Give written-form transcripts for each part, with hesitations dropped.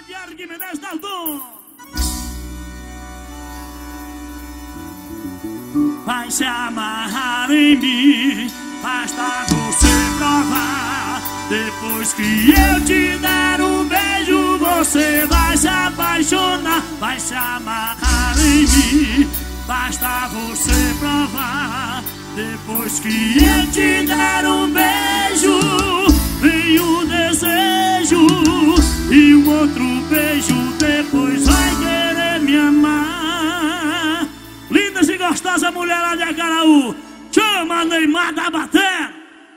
Diário de Menezes Dalton. Vai se amarrar em mim, basta você provar. Depois que eu te der um beijo, você vai se apaixonar. Vai se amarrar em mim, basta você provar. Depois que eu te der um beijo, vem um desejo e um outro beijo. Depois vai querer me amar. Lindas e gostosas mulher lá de Acaraú, chama Neymar da Baté.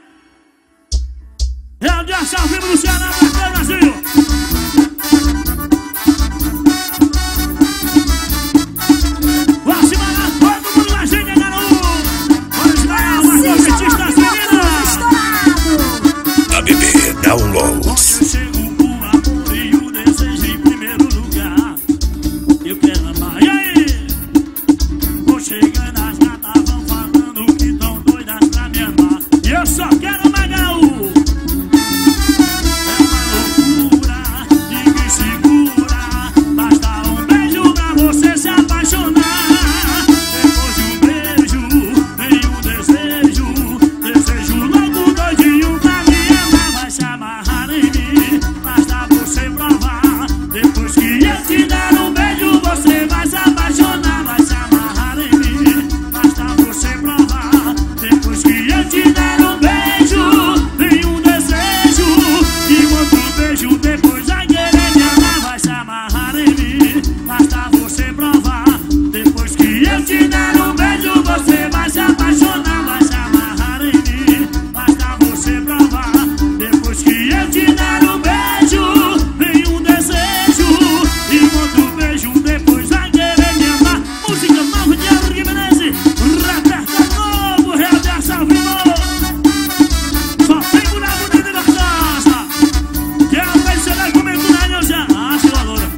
É o dia ao vivo do Ceará, Baté, Brasil. Downloads. Eu chego com o amor e o desejo em primeiro lugar. Eu quero amar, e aí? Vou chegando, as gatas vão falando que tão doidas pra me amar. E eu só quero amar, Gaú. É uma loucura, ninguém segura. Basta um beijo pra você se apaixonar. Depois de um beijo, vem um desejo. Desejo louco, doidinho pra me amar. Vai se amarrar em mim, basta você provar. Depois que eu te der um beijo, você vai se apaixonar. Vai se amarrar em mim, basta você provar. Depois que eu te der um beijo, vem um desejo e outro beijo. Depois vai querer me amar. Vai se amarrar em mim, basta você provar. Depois que eu te der um beijo, você vai se apaixonar. Vai se amarrar em mim, basta você provar. Depois que eu te der um beijo, vem um desejo e outro beijo. Depois vai querer me amar. Música nova de Diário de Menezes, repertório novo, Real de Salvador. Só tem mulher bonita e gostosa. Quero ver se ela comer com a Nhoja. Ah, sua loura.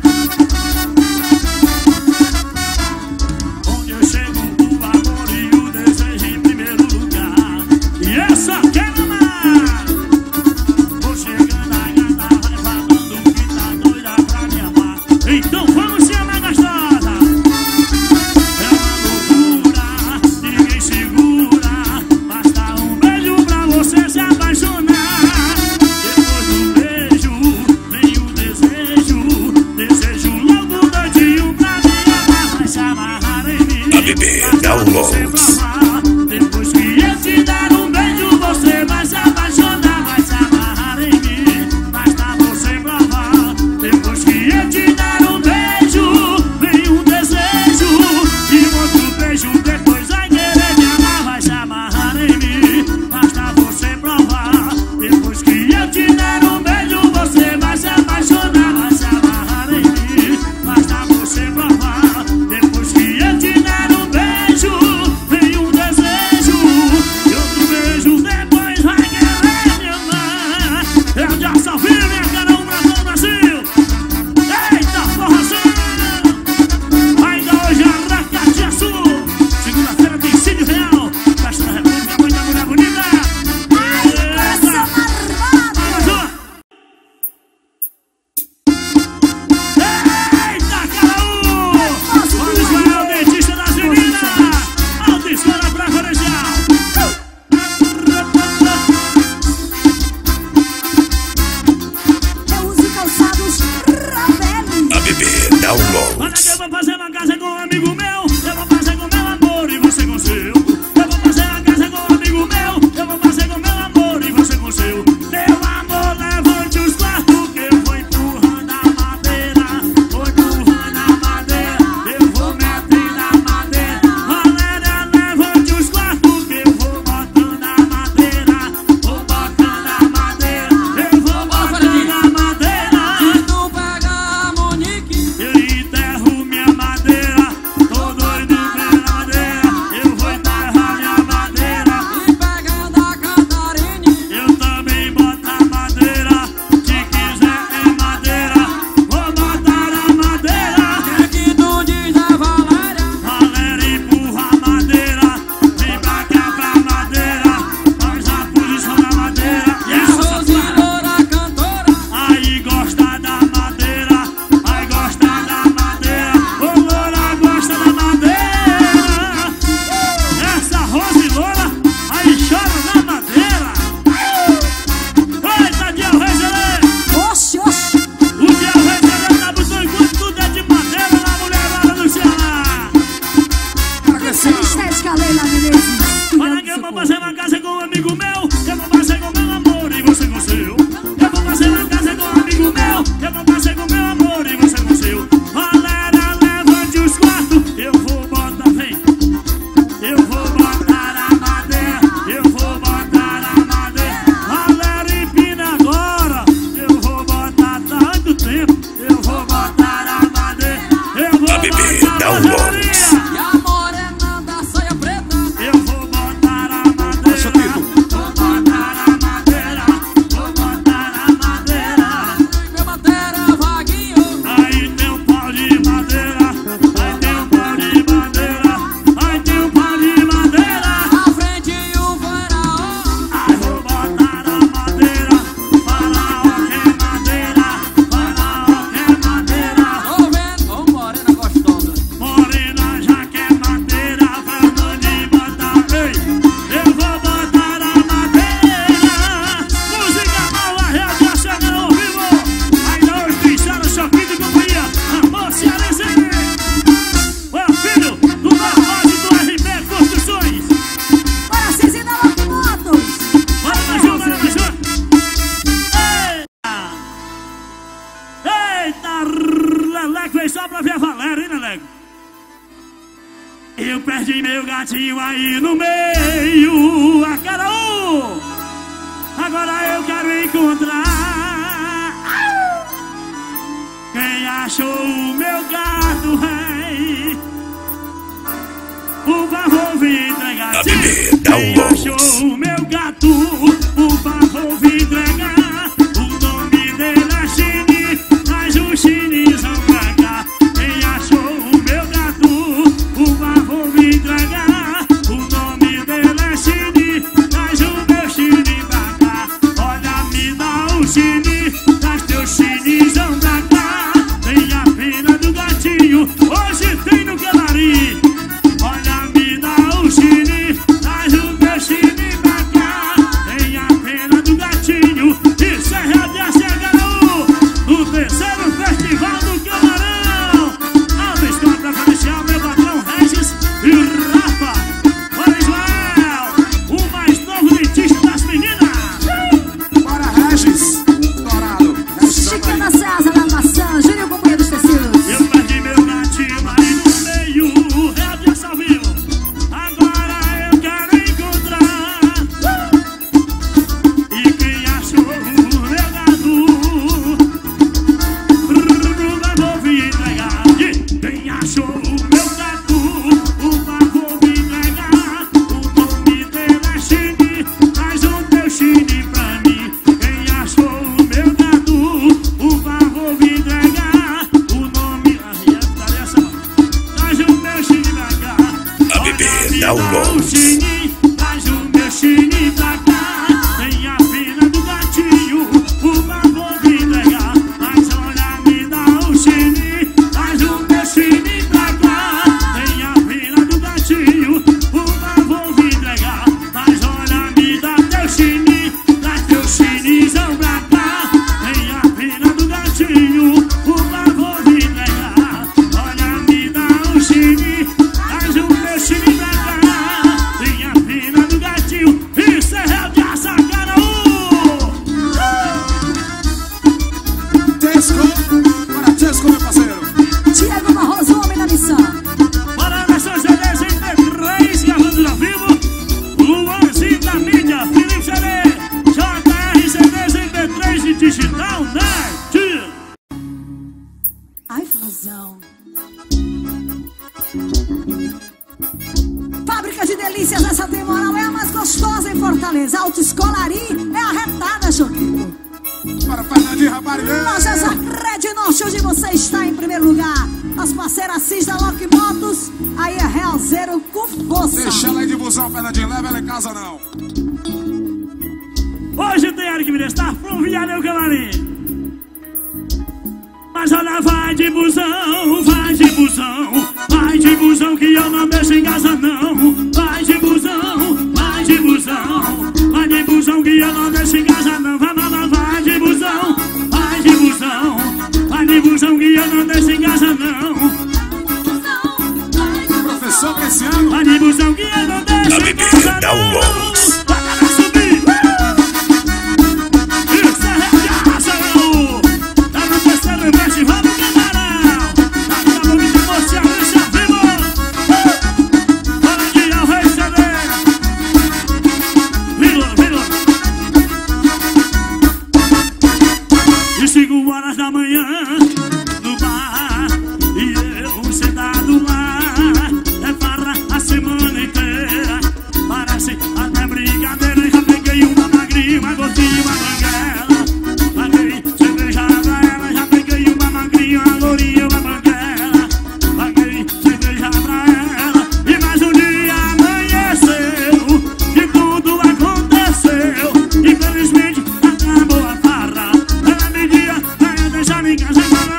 Onde eu chego com o amor e o desejo em primeiro lugar. E eu só quero amar. Vou chegando, a gata vai falando que tá doida pra me amar. Então vamos se amar, gostosa. É uma loucura, ninguém segura. Basta um beijo pra você se apaixonar. Depois do beijo, vem o desejo. Desejo logo doidinho pra me amar. Vai se amarrar em mim, basta você provar. Depois que eu te der um beijo, você vai se apaixonar. Vai se amarrar em mim, basta você provar. Depois que eu te der um beijo, vem um desejo e outro beijo. Depois vai querer me amar. Vai se amarrar em mim, basta você provar. Depois que eu te der um beijo, você vai se apaixonar. Vai se amarrar em mim, basta você provar. Depois que eu te der um beijo, vem Eita, Leleco veio só pra ver a Valéria, hein, Leleco? Eu perdi meu gatinho aí no meio, a cada um. Agora eu quero encontrar quem achou o meu gato, rei. Por favor, vem entregar. Quem achou o meu gato, por favor, vem entregar. O nome dele é Chini, traz o chinizão pra cá. Quem achou o meu gato, por favor, vem entregar. O nome dele é Chini, traz o meu Chini pra cá. Olha, me dá o Chini, traz teu chinizão pra cá. Tem a pena do gatinho, hoje tem no camarim. Olha, me dá o Chini, traz o meu Chini pra cá. Tem a pena do gatinho, isso é real de Acegaraú. No terceiro festival do Camarão. Alta história pra felicitar meu patrão Regis e Rafa. Bora, Ismael, o mais novo dentista das meninas. Bora, Regis, dourado. Chicana César da Maçã, Júnior Companhia dos Tecidos. Eu perdi meu gatinho aí no meio, real de Salvinho. Agora eu quero encontrar. E quem achou o meu gato, vou vir entregar. E quem achou o meu gato, por favor, vem entregar. O nome dele é Chini, traz o teu Chini pra mim. Quem achou o meu gato, por favor, vem entregar. O nome, traz o meu Chini pra cá. O Chini, traz o meu Chini pra cá. Tem a pena do gatinho, por favor, vem entregar. Mas olha, me dá o Chini, traz o meu Chini pra cá. Tem a pena do gatinho, por favor, vem entregar. Mas olha, me dá teu Chini, traz teu Chinizão pra cá. Tem a pena do gatinho, por favor, vem entregar. Olha, me dá o Chini, traz o meu Chini pra cá. Tem a pena do gatinho, isso é real de Acegaraú. Tesco, bora, Tesco, meu parceiro. Tiago Barroso, homem da missão. Para nessa CD 63, gravando ao vivo. Luanzinho da mídia, Felipe CD, JR CD 63 de digital, né? Ai, fusão. Fábrica de delícias, essa tem moral, é a mais gostosa em Fortaleza. Autoescolarim é arretada, Choquinho. Bora, Fernandinho, Rabarilê. Lojas Red Norte, onde você está em primeiro lugar. As parceiras Cis da Lock Motos, aí é Real Zero com força. Deixa ela aí de busão, Fernandinho, leva ela em casa não. Hoje tem Eric Mirestar, Fluvial e o Camarim. Mas olha, vai de busão, vai de busão. Vai de busão que eu não deixo em casa não. Vai de busão, vai de busão. Vai de busão que eu não deixo em casa não. Vai de busão, vai de busão. Vai de busão que eu não deixo em casa não. Professor Cassiano. Vai de busão que eu não deixo em casa não. Vai subir. Isso é regaço, tá no terceiro festival do Camarão. Tá com muita emoção, deixa vivo. Bora de ao rei CD. Vilo. E 5 horas da manhã no bar, e eu sentado lá. É farra a semana inteira, parece até brincadeira. Já peguei uma magrinha, uma gordinha, uma banguela. Paguei cerveja pra ela, já peguei uma magrinha, uma lourinha, uma banguela. Paguei cerveja pra ela, e mais um dia amanheceu, e tudo aconteceu. Infelizmente acabou a farra. Ela me dia, vai deixar em casa.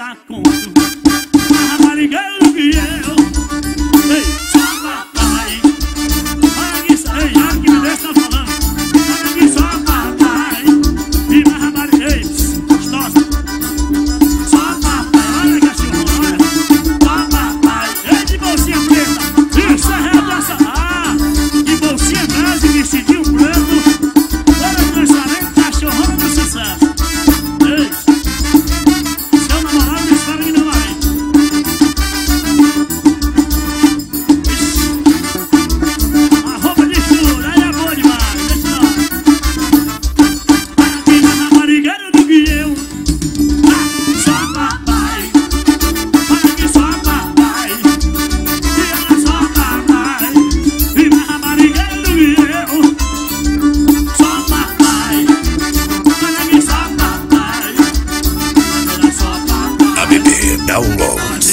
dar conta. Mais raparigueiro do que eu. Ei, só papai. Olha aqui, ei, olha que me deixa falando. Olha aqui, só papai. E mais raparigueiro, gostosa. Só papai, olha cachorro, olha. Só papai, ei, de bolsinha preta. Isso é redação. Ah, de bolsinha branca e vestidinho branco. Olha o lançamento, cachorrão do sucesso. Ei, seu namorado me fala que não vai. A roupa de escuro, aí é boa demais. Deixa eu ver. Aqui na raparigueiro do que eu. Ah, só papai. Olha aqui, só papai. E olha só papai. E na raparigueiro do que eu. Só papai. Olha aqui, só papai. Olha só papai. ABB Downloads.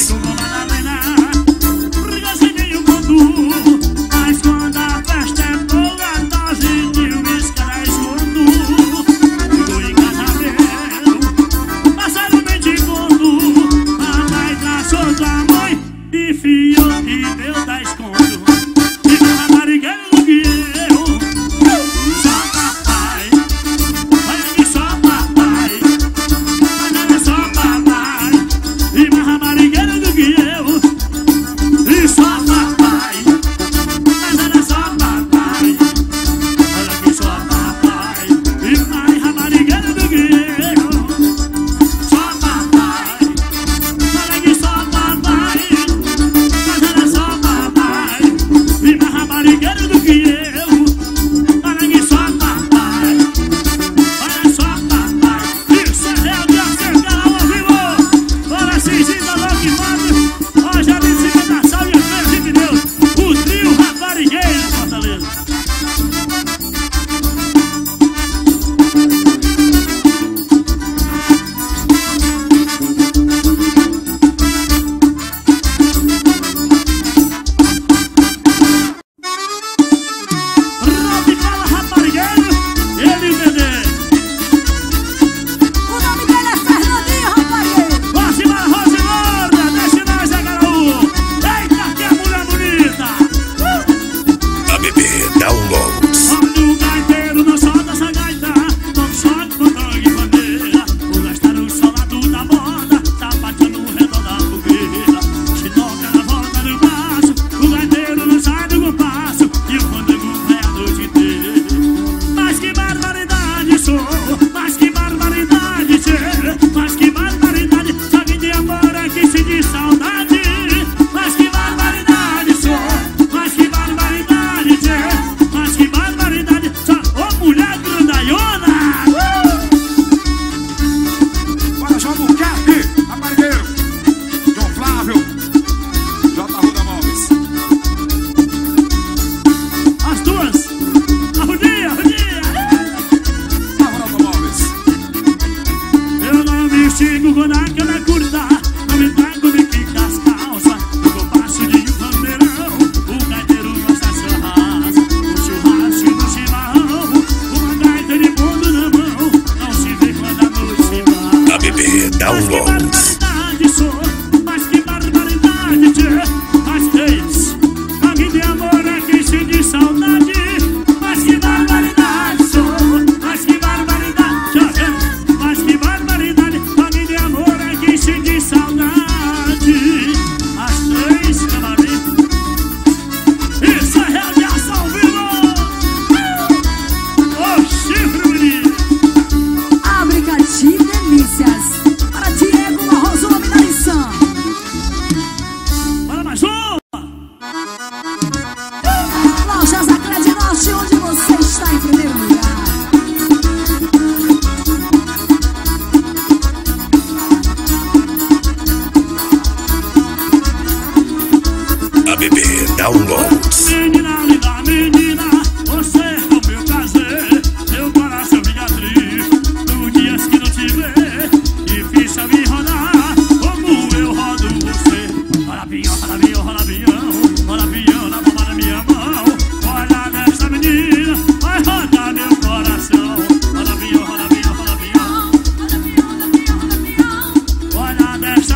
Mas quando a festa é boa, dose de uísque ela escondo. Ficou em casamento, passaram bem de conto. A mãe traçou tua mãe e fiou e deu 10 conto. E meu raparigueiro do que eu. Só papai. Olha aqui, só papai. Olha só papai. E meu raparigueiro do que eu. E só papai. Mas olha só papai. Olha aqui, só papai. E mais raparigueiro do que eu. Só papai. Olha aqui, só papai. Mas olha só papai. E mais raparigueiro do que eu. Olha aqui, só papai. Olha só papai. Isso é real de acertar ao vivo. Bora, Cisita, logo e manda. Hoje a visita da salve e fé de Deus. O trio raparigueiro, Fortaleza. Radical raparigueiro, ele e o Dedê. O nome dele é Fernandinho, raparigueiro. Rosimar, Rosilorda, deixe nós, Zé Garaú. Eita, que mulher bonita. ABB Downloads. Olha o gaiteiro não solta essa gaita. Não sobe com tangue e bandeira. O gastaram solado da moda, tá batendo no redor da fogueira. Se toca na volta do braço, o gaiteiro não sai do compasso. E o fandango vai a noite inteira. Mas que barbaridade sou, mas que barbaridade tchê. Mas que barbaridade, sabe de amor é que se diz saudade. Mas que barbaridade sou, mas que barbaridade tchê. Mas que barbaridade, só ô mulher grandaiona. Bora, João Buquerque, raparigueiro. João Flávio, J. Ruda Móveis. As duas, arrudia, arrudia. Ruda Móveis. Eu não me estico quando a cana curta. Não me trago de quica as calças. No compasso de um bandeirão, o gaiteiro gosta de churrasco. O churrasco no chimarrão, uma gaita de bolo na mão. Não se vê quando a noite se vai. ABB Mas que Downloads. barbaridade sou, mas que barbaridade tchê. Mas eis, alguém de amor é quem se diz saudade. Mas que barbaridade sou, mas que barbaridade tchê. Mas que barbaridade, alguém de amor é quem se diz saudade. As três, camarim. Isso é real de ação vivo. Ô chifre bonito. Abricativo Delícias. Para Diego Barroso, nome da lição. Bora mais uma. Lojas Acred Norte, onde você está em primeiro lugar. ABB Downloads. Menina linda, menina, você é o meu prazer. Meu coração fica triste no dias que não te vê. Difícil me rodar como eu rodo você. Olha pião, olha pião, olha pião. Olha pião na palma da minha mão. Olha dessa menina, vai rodar meu coração. Olha pião, olha pião, olha pião. Olha dessa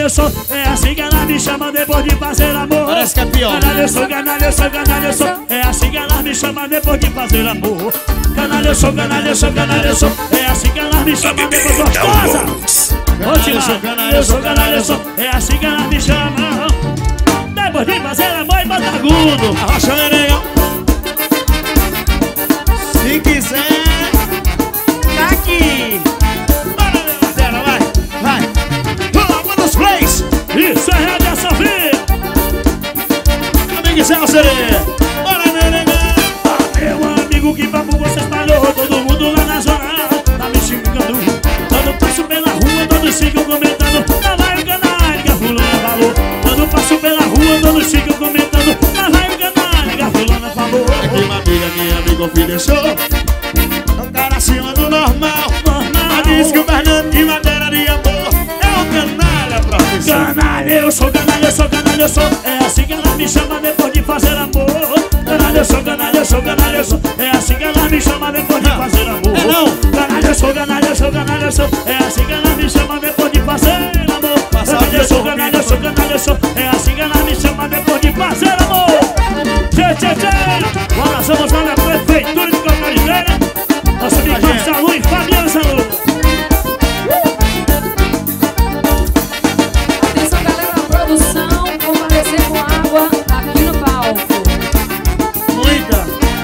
eu sou. É assim que ela me chama depois de fazer amor. Parece que é pior. Canalha eu sou, canalha eu sou, canalha eu sou. É assim que ela me chama depois de fazer amor. Canalha eu sou, canalha eu sou, canalha eu sou. É assim que ela me chama depois de gostosa. Canalha eu sou, canalha eu sou. É assim que ela me chama depois de fazer amor e botar agudo. Arrocha, neném. Se quiser, tá aqui. Vai. Vamos nos plays. Isso é Rádio Sofia. Amigo Zé Sereia. Bora, neném. Meu amigo, que papo você espalhou. Todo mundo lá na zona tá me xingando. Quando passo pela rua, todos ficam comentando. Lá vai o canalha que a fulana falou. Quando passo pela rua, todos ficam comentando. Lá vai o canalha que a fulana falou. É que uma amiga minha me confidenciou. Um cara acima do normal. Ela disse que o Fernando de madeira de amor é um canalha profissional. Canalha eu sou, canalha eu sou, canalha eu sou. É assim que ela me chama depois de fazer amor. Canalha eu sou, canalha eu sou, canalha eu sou. É assim que ela me chama depois de fazer amor. Canalha eu sou, canalha eu sou, canalha eu sou. É assim que ela me chama depois de fazer amor. Canalha eu sou, canalha eu sou, canalha eu sou. É assim que ela me chama depois de fazer amor. Tchê, tchê, tchê. Bora, somos lá na prefeitura de Cocorineira. Nosso amigo Salu e Fabiano Salu. Atenção, galera da produção, comparecer com água aqui no palco. Muita.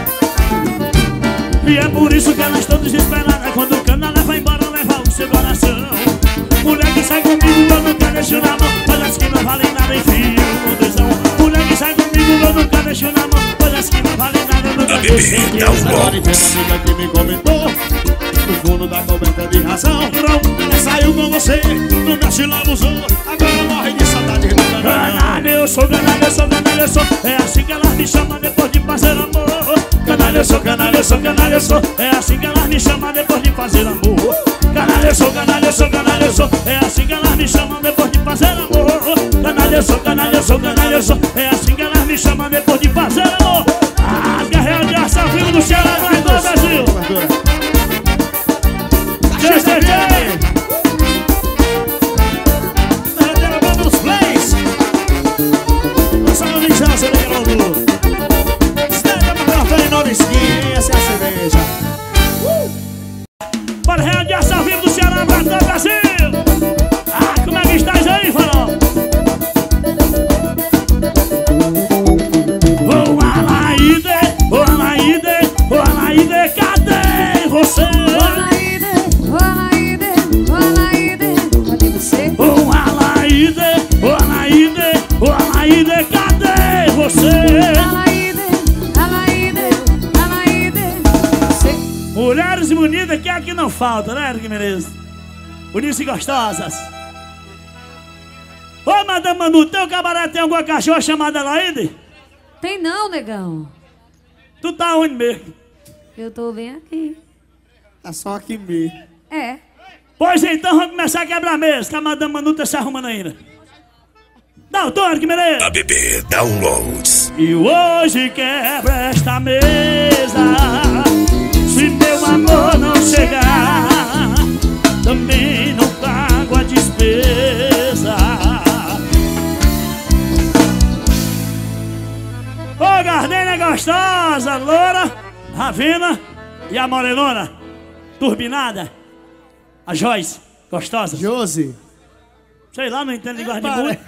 E é por isso que elas estão desesperadas. Quando o canalha vai embora, leva o seu coração. Mulher que sai comigo, eu nunca deixo na mão. Coisas que não valem nada, enfim, o tesão. Mulher que sai comigo, eu nunca deixo na mão. Coisas que não valem nada, eu nunca deixo na mão. Agora tem uma amiga que me comentou. No fundo da coberta de razão. Ela saiu com você, no meu se abusou. Agora morre de saudade do Canalha eu sou, canalha eu sou, canalha eu sou. É assim que ela me chama depois de fazer amor. Canalha eu sou, canalha eu sou, canalha eu sou. É assim que ela me chama depois de fazer amor. Canalha eu sou, canalha eu sou, canalha eu sou. É assim que ela me chama depois de fazer amor. Canalha eu sou, canalha eu sou, canalha eu sou. É assim que ela me chama depois de fazer amor. As guerreiras de ação vivo do Ceará, vai do Brasil. Tchê, tchê, tchê. Vamos nos plays. Nossa amiga Sereia Lobo. Estenda pra café e não esqueça a cerveja. Para Rádio Ação Vivo do Ceará, vai do Brasil. Como é que estás aí, farol? Ô Alaide, ô Alaide, ô Alaide, cadê você? Ô Alaide, cadê você? Ô Alaide, ô Alaide, ô Alaide, cadê você? Alaide, você. Mulheres bonitas que aqui não falta, né, que merece? Bonitas e gostosas. Ô, Madame Manu, teu cabaré tem alguma cachorra chamada Alaide? Tem não, negão. Tu tá onde mesmo? Eu tô bem aqui. Tá só aqui mesmo. É. Pois então, vamos começar a quebrar a mesa, que a Madame Manu tá se arrumando ainda. Dá o toque, que merece. ABB Downloads. E hoje quebra esta mesa. Se meu amor não chegar, também não pago a despesa. Ô, Gardênia gostosa, loura, Ravena e a morelona, turbinada, a Joyce, gostosa. Josi. Sei lá, não entendo linguagem de muito.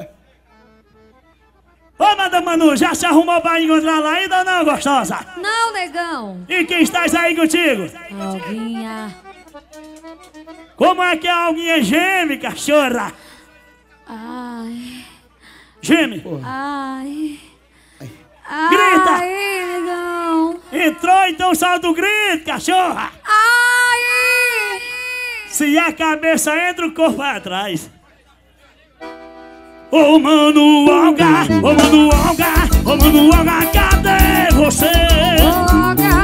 Ô, Madame Manu, já se arrumou pra encontrar lá ainda ou não, gostosa? Não, negão. E quem estás aí contigo? Alguinha. Como é que a alguinha geme, cachorra? Ai. Geme. Ai. Grita. Ai, negão. Entrou, então solta o grito, cachorra. Ai. Se a cabeça entra, o corpo vai atrás. Ô, Mano Olga, ô, Mano Olga, ô, Mano Olga, cadê você? Olga,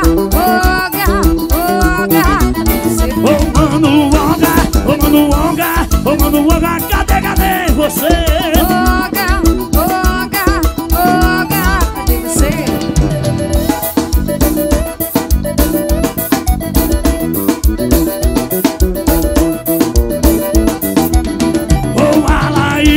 cadê você? Ô, Mano Olga, ô, Mano Olga, ô, Mano Olga, cadê você? Olga, cadê você? Ô, Alaide,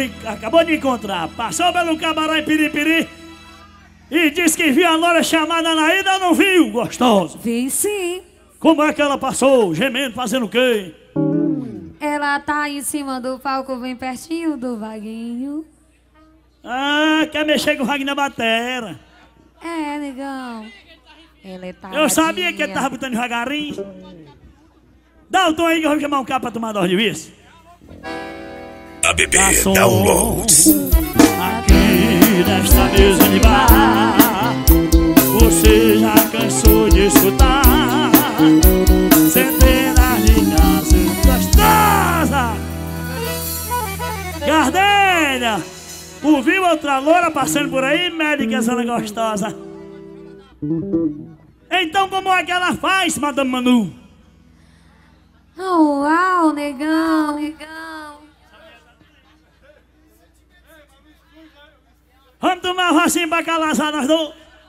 acabou de encontrar. Passou pelo Cabaré em Piripiri e disse que viu a Lora chamada na ida, não viu? Gostosa. Vi sim. Como é que ela passou? Gemendo, fazendo o quê? Ela tá em cima do palco, bem pertinho do Vaguinho. Ah, quer mexer com o Wagner Batera. É, negão. Ele tá. Eu sabia que ele tava botando devagarinho. Dá o tom aí que eu vou chamar um cara pra tomar dose de vice. ABB Downloads. Aqui nesta mesa de bar, você já cansou de escutar centenas de canções gostosas. Gardênia, ouviu outra loura passando por aí, médica zona gostosa? Então como é que ela faz, Madame Manu? Oh, uau, negão, negão. Vamos tomar uma rocinha pra calazar nós dois.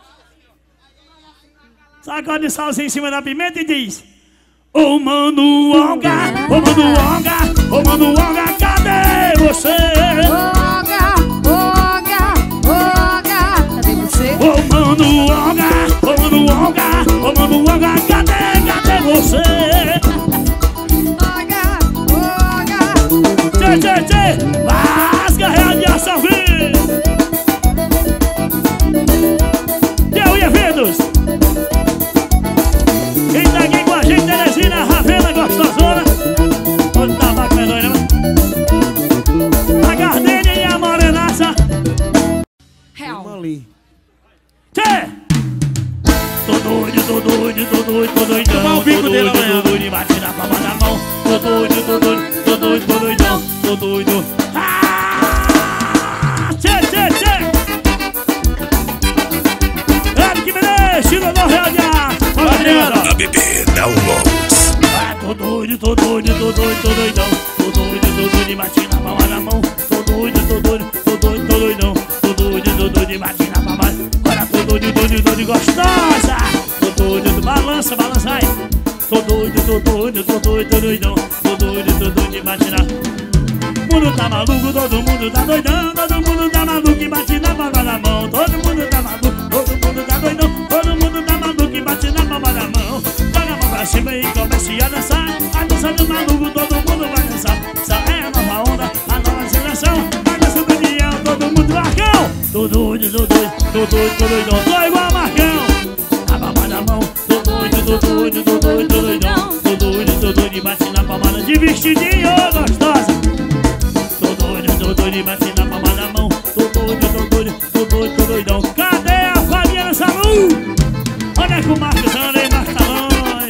Sacode salzinho em cima da pimenta e diz: ô Manuonga, ô Manuonga, ô Manuonga, cadê você? Oga, oga, oga, cadê você? Ô Manuonga, ô Manuonga, ô Manuonga, cadê você? Oga, oga. Tchê, tchê, tchê, rasga a radiação, viu? Eu ia Vindos. Quem tá aqui com a gente, Teresina, Ravena, gostosona. Onde tá a vaca medonha, né? A Gardênia e a Morenaça. Real. Tchê! Tô doido, tô doido, tô doido, tô doidão. Tomar o bico dele amanhã. Tô doido e bate na palma da mão. Tô doido, tô doido, tô doido, tô doidão. Tô doido. Ah! Tchê, tchê, tchê! Que me deixe no real de ar. ABB Downloads. Tô doido, tô doido, tô doido, tô doidão. Tô doido e bate na palma da mão. Tô doido, tô doido, tô doido, tô doidão. Tô doido e bate na palma. Agora tô doido, doido, gostosa. Tô doido, balança, balança aí. Tô doido, tô doidão. Tô doido e bate na. O mundo tá maluco, todo mundo tá doidão. Todo mundo tá maluco e bate na palma da mão. Todo mundo tá maluco, todo mundo tá doidão. Todo mundo tá maluco e bate na palma da mão. Joga a mão pra cima e comece a dançar. A dança do maluco, todo mundo vai dançar. Essa é a nova onda, a nova geração. A dança do União, todo mundo Marcão. Tô doido, tô doidão. Tô igual Marcão. A palma da mão. Tô doido, doidão. Tô doido e bate na palma de vestidinho gostosa. Tô doido e bate na palma da mão. Tô doidão. Cadê a Fabiana Salu? Olha com o Marcos anda e Marcos Talões.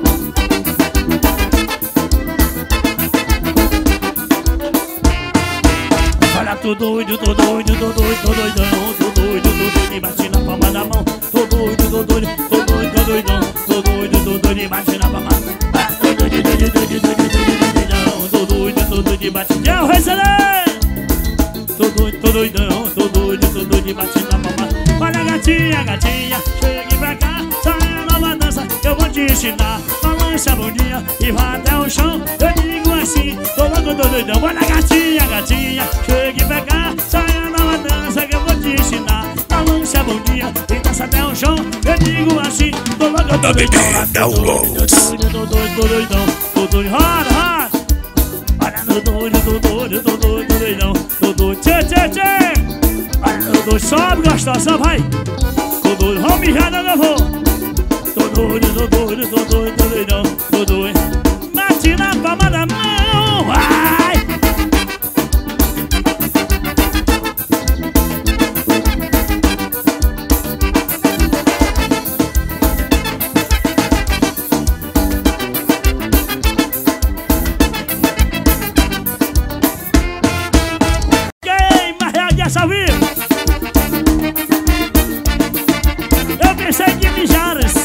Olha, tô doido, doidão. Tô doido e bate na palma da mão. Tô doido, doidão. Tô doido e bate na palma. Tô doido, e bate. Tchau, Recelê! Tô doidão, tô doido e bate na palma. Olha gatinha, chegue pra cá. Sai a nova dança, eu vou te ensinar. Balança a bundinha e vai até o chão. Eu digo assim, tô louco, tô doidão. Olha gatinha, chegue pra cá. Sai a nova dança que eu vou te ensinar. Balança a bundinha e dança até o chão. Eu digo assim, tô louco, tô ABB doidão. Downloads. Tô doidão, roda. Olha, tô doidão. Tô doido, tchê. Olha, tô doido, sobe, gostosa, vai. Tô doido, vamos mijar, eu vou. Tô doido, doidão. Tô doido, bate na palma da mão, vai. Eu pensei que mijares.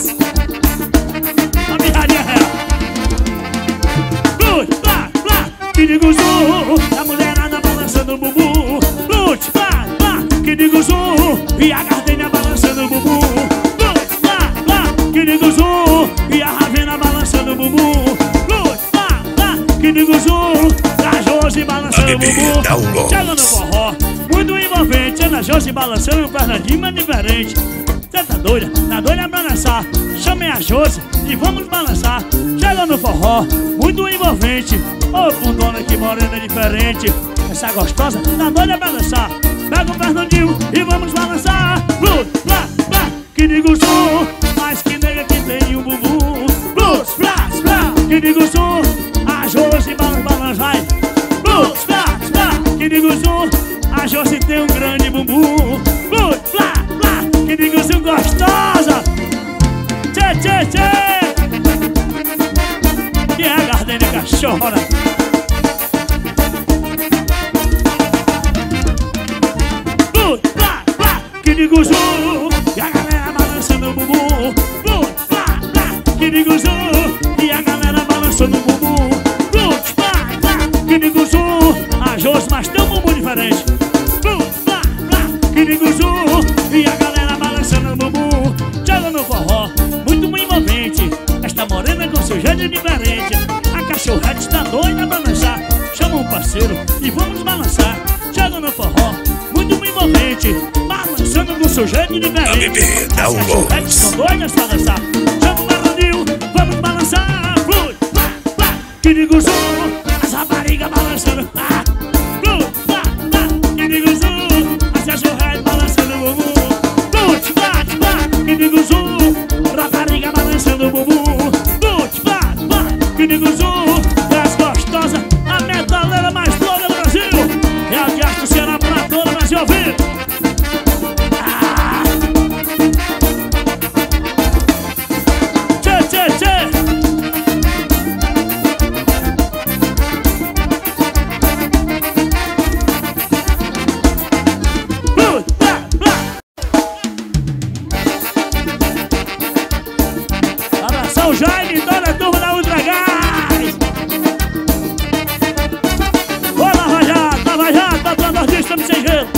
A mirradinha real. Lute, plá, que digo zum. A mulherada balançando o bumbum. Lute, plá, que digo zum. E a Gardênia balançando o bumbum. Lute, plá, que digo zum. E a Ravena balançando o bumbum. Lute, plá, que digo zum. A Josi balançando o ABB bumbum. Downloads. Chega no a Josi balançando o Fernandinho, mas diferente. Cê tá doida pra dançar. Chamei a Josi e vamos balançar. Chega no forró, muito envolvente. Ô, fundona que morena diferente. Essa gostosa tá doida pra dançar. Pega o Fernandinho e vamos balançar. Blues, blá, blá, que digo som. Mas que nega que tem um bumbum. Blues, blá, blá, que digo som. A Josi balança, vai. Blues, blá, blá, que digo som. A Josi tem um grande bumbum. Blues, blá, blá, que digo som gostosa. Tchê, tchê, tchê. E é a Gardene cachorra. Que digo zum, e a galera balançando o bumbum. Blá, blá, que digo zum, e a galera balançando o bumbum. Blá, blá, que digo zum, a Josi, mas tem um bumbum diferente. Blá, blá, que digo zum, e a galera balançando o bumbum. Chega no forró, muito envolvente. Esta morena com seu jeito diferente. A cachorrete está doida pra dançar. Chama um parceiro e vamos balançar. Chega no forró, muito envolvente. Balançando com seu jeito diferente. ABB Downloads. São doidas pra dançar. Chama o Fernandinho, vamos balançar. Flui, blá, blá, que digo som. As raparigas balançando. Flui, blá, blá, que digo som. As cachorretes balançando o bumbum. Flui, blá, blá, que digo som. Rapariga balançando o bumbum. Flui, blá, blá, que digo som. Das gostosas, a metaleira mais doida do Brasil. É a Diastro Ceará pra toda, mas eu ouvi. Abração, Jaime, toda a turma da Ultra Gás. Ô, Lava Jato, patrão nordeste, estamos sem gelo.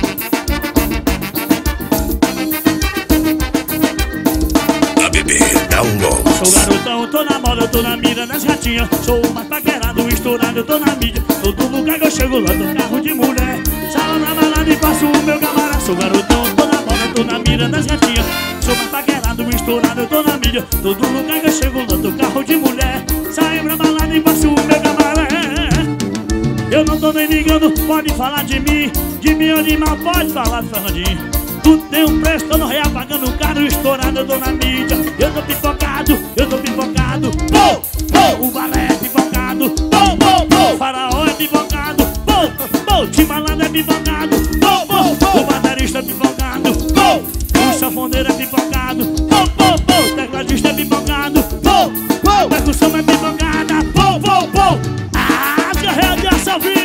ABB Downloads. Sou garotão, tô na moda, eu tô na mira das gatinhas. Sou o mais paquerado, estourado, eu tô na mídia. Todo lugar que eu chego lá, tô carro de mulher. Sala na balada e faço o meu camarada. Sou garotão, tô na moda, eu tô na mira das gatinhas. Sou mais paquerado, estourado, eu tô na mídia. Todo lugar que eu chego lá, tô carro de mulher. Saio pra balada e faço o meu camarada. Eu não tô nem ligando, pode falar de mim animal, pode falar do Fernandinho. Tudo tem um preço, tô no real pagando caro, estourado, eu tô na mídia. Eu tô pipocado. Pô, o balé é pipocado. Pô, o faraó é pipocado. Pô, Timbalada é pipocado. Pô, o baterista é pipocado. Pô, o sanfoneiro é pipocado. Pô, o tecladista é pipocado. Pô, percussão é pipocada. Pô, a guerreira de Assalvi.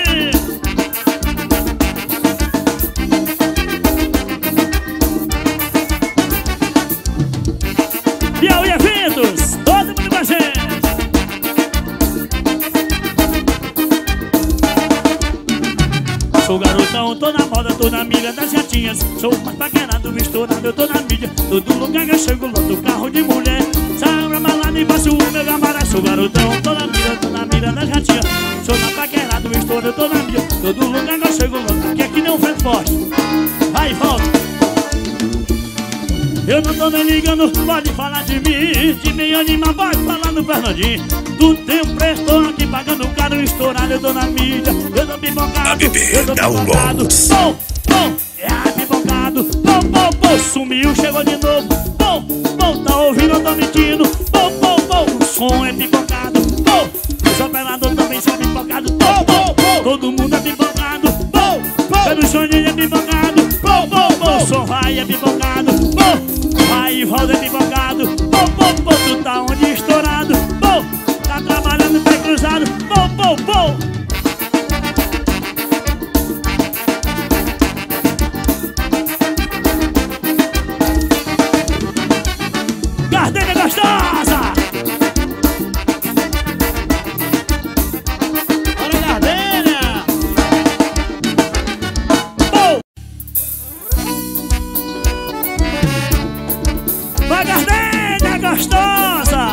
Piauí Eventos, todo mundo com a gente. Sou garotão, tô na moda, tô na mira das gatinhas. Sou mais paquerado, misturado, eu tô na mídia. Todo lugar que eu chego, loto carro de mulher. Saio pra balada e passo o meu camarada. Sou garotão, tô na mira das gatinhas. Sou mais paquerado, misturado, eu tô na mídia. Todo lugar que eu chego, loto aqui é que nem um vento forte. Vai e volta. Eu não tô nem ligando, pode falar de mim animal, pode falar no Fernandinho. Tudo tem um preço, tô aqui pagando caro, estourado, eu tô na mídia. Eu tô pipocado, ABB eu tô pipocado. Downloads. É pipocado. Sumiu, chegou de novo. Tá ouvindo, eu tô mentindo. O som é pipocado. Os operadores também são pipocados. Todo mundo é pipocado. Pelo soninho é pipocado. O som vai é pipocado. Vai e volta é pipocado. Tu tá onde estourado. Tá trabalhando pé cruzado. Gardenia gostosa. Bora, Gardenia. Vai, Gardenia gostosa.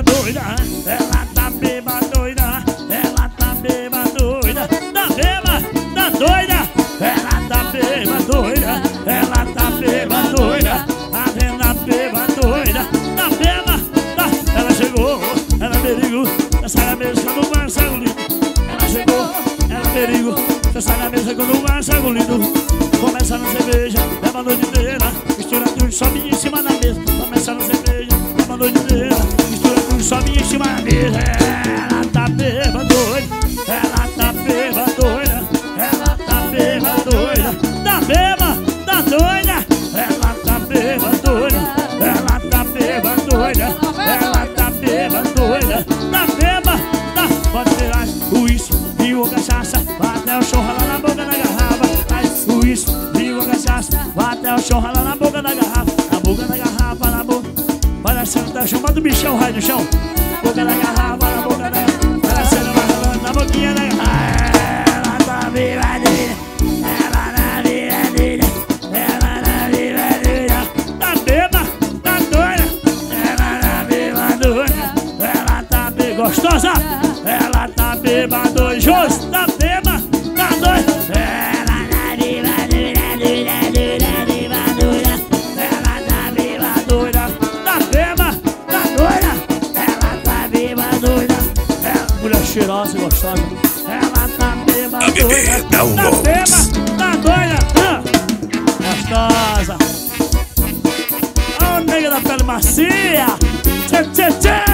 doida, ela tá beba doida, ela tá beba doida, tá beba, tá doida, ela tá beba doida, ela tá beba doida, a venda beba doida, tá beba, tá, ela chegou, ela perigo, essa é a mesa quando vai sair lindo, ela chegou, ela perigo, essa é a mesa quando vai sair lindo. Começa na cerveja, leva a noite inteira, mistura tudo, sobe em cima da mesa. Começa na cerveja, leva a noite inteira, mistura tudo, sobe em cima da mesa. Ela tá beba doida, ela tá beba doida, ela tá beba doida, tá beba, tá doida, ela tá beba doida, ela tá beba doida, ela tá beba doida, tá beba, tá, pode tirar o uísque e o cachaça, vai até o chão, ralar na boca da garrafa. Isso, viu a cachaça, vai até o chão, rala na boca da garrafa. Na boca da garrafa, na boca. Parecendo tá chamando o bichão, raio no chão. Boca da garrafa, na boca da garrafa. Parecendo ralando na boquinha da garrafa. Ela tá vivadeira, ela tá vivadeira, ela tá vivadeira. Tá beba, tá doida, ela tá beba doida, ela tá beba gostosa, ela tá beba doida, justo, tá beba, tá doida. Cheirosa e gostosa, ela tá beba doida, tá beba, tá doida, gostosa. Ó, nega da pele macia, tchê, tchê, tchê.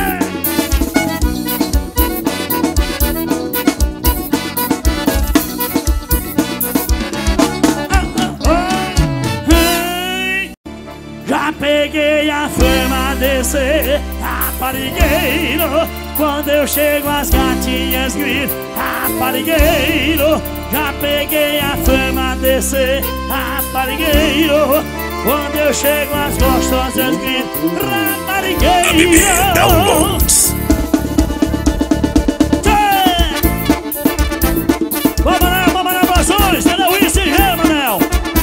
Já peguei a fama descer, raparigueiro. Quando eu chego as gatinhas gritam, raparigueiro. Já peguei a fama descer, raparigueiro. Quando eu chego as gostosas gritam, raparigueiro. Downloads. Vamos lá, emoções, cadê o ICG, Manel?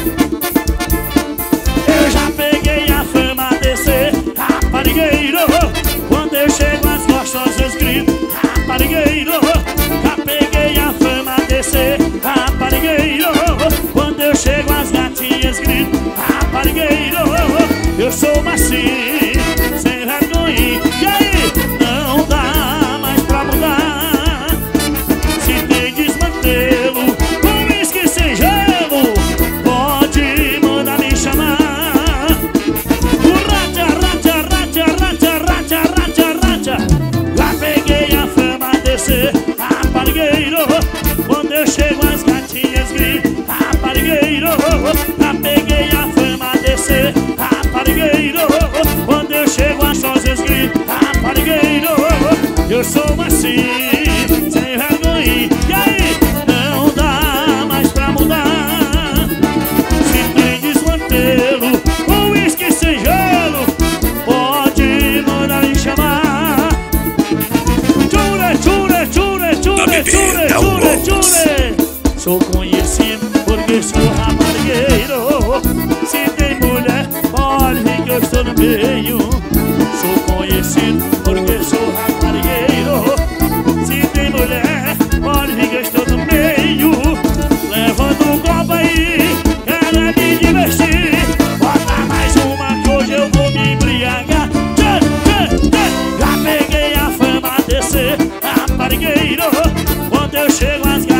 Eu já peguei a fama descer, raparigueiro. Quando eu chego as gostosas gritam, raparigueiro. Já peguei a fama descer, raparigueiro. Quando eu chego as gatinhas gritam, raparigueiro. Eu sou macio, sem vergonha. E aí? Não dá mais pra mudar. Se tem desmantelo, com uísque sem gelo, pode mandar me chamar. Já peguei a fama descer, raparigueiro. Quando eu chego as gatinhas gritam, raparigueiro. Já peguei a fama descer, raparigueiro. Quando eu chego as sócias gritam, raparigueiro. Eu sou assim, sem vergonha. E aí? Não dá mais pra mudar. Se tem desmantelo, com uísque sem gelo, pode mandar me chamar. Sou conhecido porque sou raparigueiro. Se tem mulher, pode vir que eu estou no meio. Sou conhecido porque sou raparigueiro. Se tem mulher, pode vir que eu estou no meio. Levanta um copo aí, quero me divertir. Bota mais uma que hoje eu vou me embriagar. Já peguei a fama descer, raparigueiro. Quando eu chego as gatas